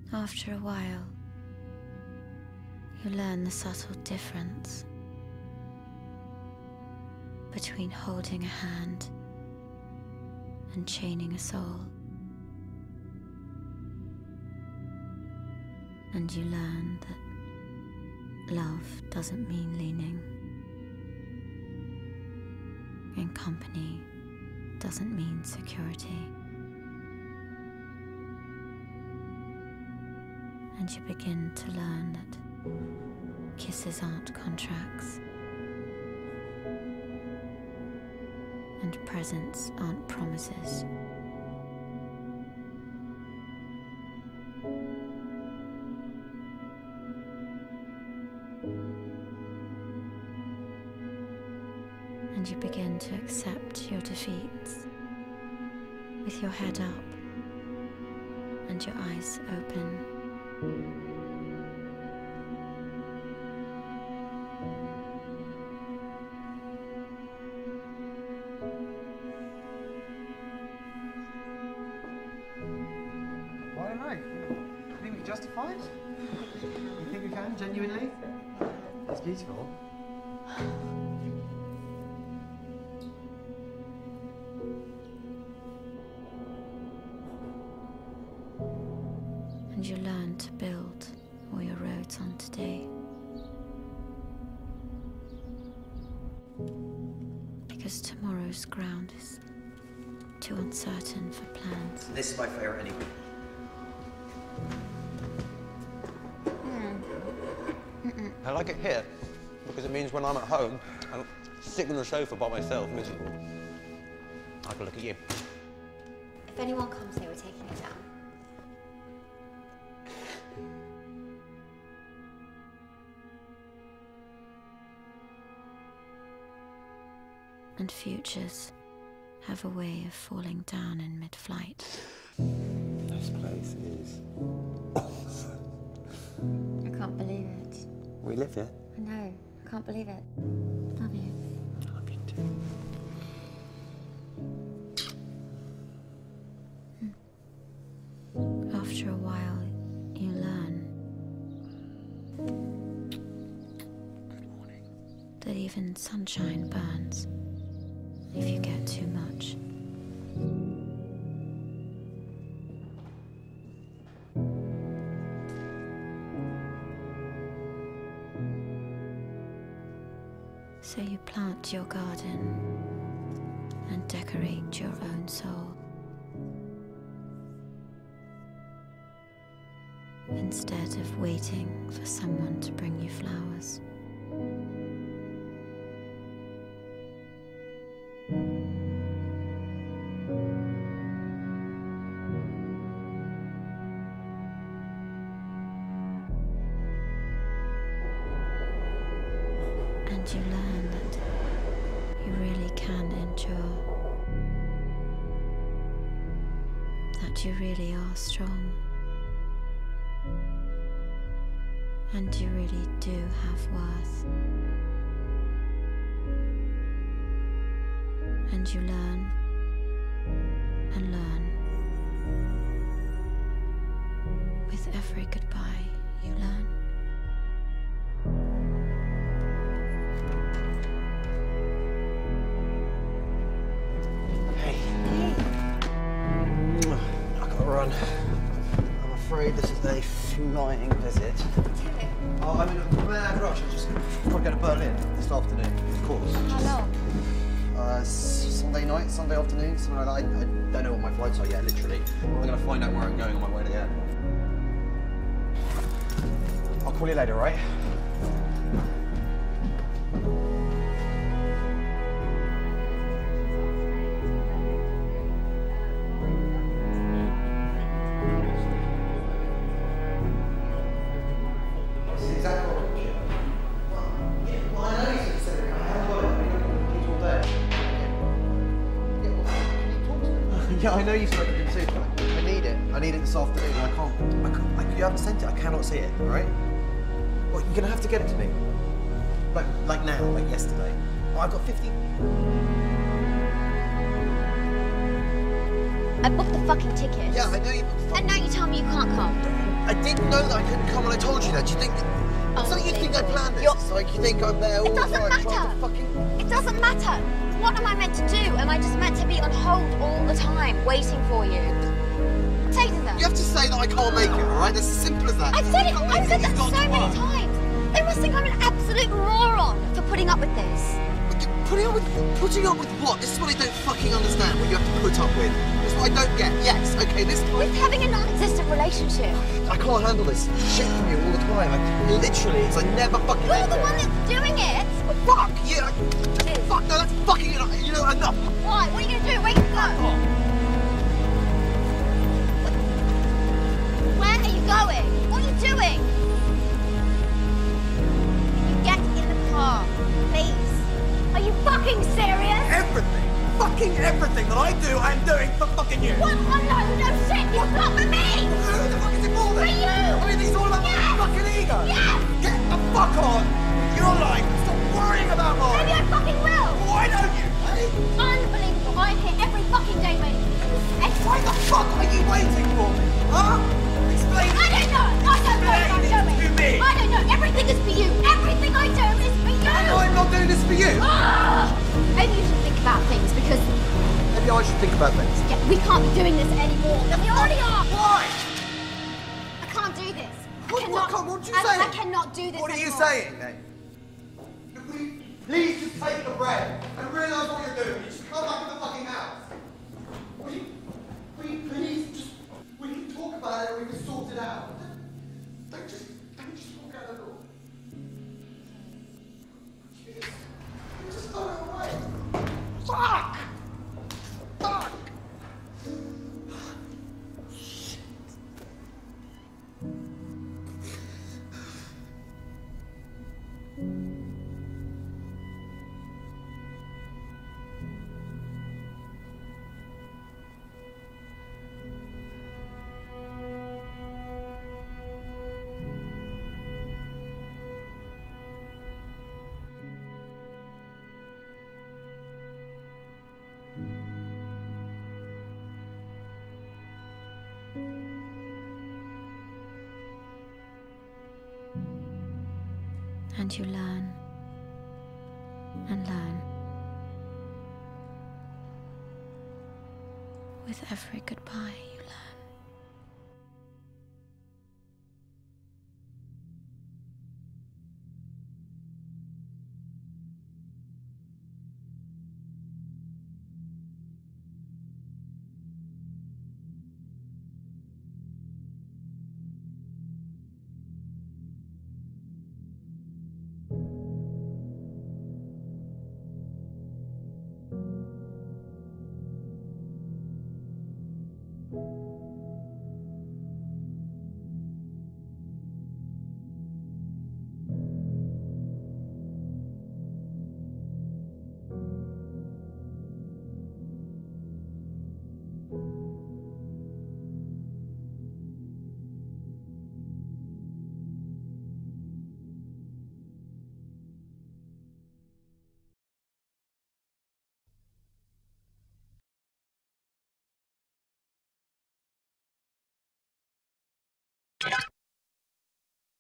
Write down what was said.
After a while, you learn the subtle difference between holding a hand and chaining a soul. And you learn that love doesn't mean leaning, and company doesn't mean security. And you begin to learn that kisses aren't contracts, and presents aren't promises. And you begin to accept your defeats with your head up and your eyes open. I don't know. You think we can justify it? You think we can, genuinely? It's beautiful. And you learn to build all your roads on today. Because tomorrow's ground is too uncertain for plans. This is my favourite anyway. I like it here because it means when I'm at home, I'm sitting on the sofa by myself, miserable. I can look at you. If anyone comes here, we're taking it down. And futures have a way of falling down in mid-flight. This place is awesome. I can't believe it. We live here. I know. I can't believe it. Love you. I love you too. After a while, you learn that even sunshine burns if you get too much. So you plant your garden and decorate your own soul. Instead of waiting for someone to bring you flowers. And you learn that you really can endure. That you really are strong. And you really do have worth. And you learn and learn. With every goodbye, you learn. Hey. I gotta run. I'm afraid this is a flying visit. Oh, I'm in a mad rush. I just got to go to Berlin this afternoon, of course. How long? Sunday night, Sunday afternoon, something like that. I don't know what my flights are yet, literally. I'm going to find out where I'm going on my way to the airport. I'll call you later, right? Yeah, I know you spoke to him too, but I need it. I need it this afternoon. I can't, you haven't sent it. I cannot see it, all right? Well, you're gonna have to get it to me. Like now, like yesterday. Oh, I've got 50. I booked the fucking tickets. Yeah, I know you booked the And now you tell me you can't come. I didn't know that I couldn't come when I told you that. Do you think... It's like you think I planned this. It's like you think I'm there all the time trying to fucking... It doesn't matter. What am I meant to do? Am I just meant to be on hold all the time, waiting for you? Say to them. You have to say that I can't make it, all right? It's as simple as that. I've said it. I've said that so many times. They must think I'm an absolute moron for putting up with this. Putting up with what? This is what I don't fucking understand, what you have to put up with. This is what I don't get. Yes, okay, this time... With having a non-existent relationship. I can't handle this shit from you all the time. Like, literally, it's like never fucking... You're the one that's doing it. Fuck! Yeah, fuck, no, that's fucking... You know, enough. Why? What are you going to do? Where you go? Where are you going? What are you doing? Can you get in the car, please? Are you fucking serious? Everything! Fucking everything that I do, I'm doing for fucking you! What? Oh no, no shit! It's not for me! Who the fuck is it for then? For you! I mean, it's all about my fucking ego! Yes! Get the fuck on! Your life! Stop worrying about mine! Maybe I fucking will! Why don't you, eh? Unbelievable! I'm here every fucking day waiting for you. Why the fuck are you waiting for me? Huh? Explain I don't know! I don't know what I'm doing! to me! I don't know! Everything is for you! Everything I do is for you! And I'm not doing this for you! Maybe you should think about things because... Maybe I should think about things. Yeah, we can't be doing this anymore. We already are! Why? I can't do this. What are you saying? I cannot do this What are you anymore. saying, then? Could we please just take a break and realise what you're doing? You just come back to the fucking house. Will you please just... We can talk about it and we can sort it out. Don't just walk out the door. You just got it away. Fuck! Fuck! And you learn and learn. With every goodbye you learn.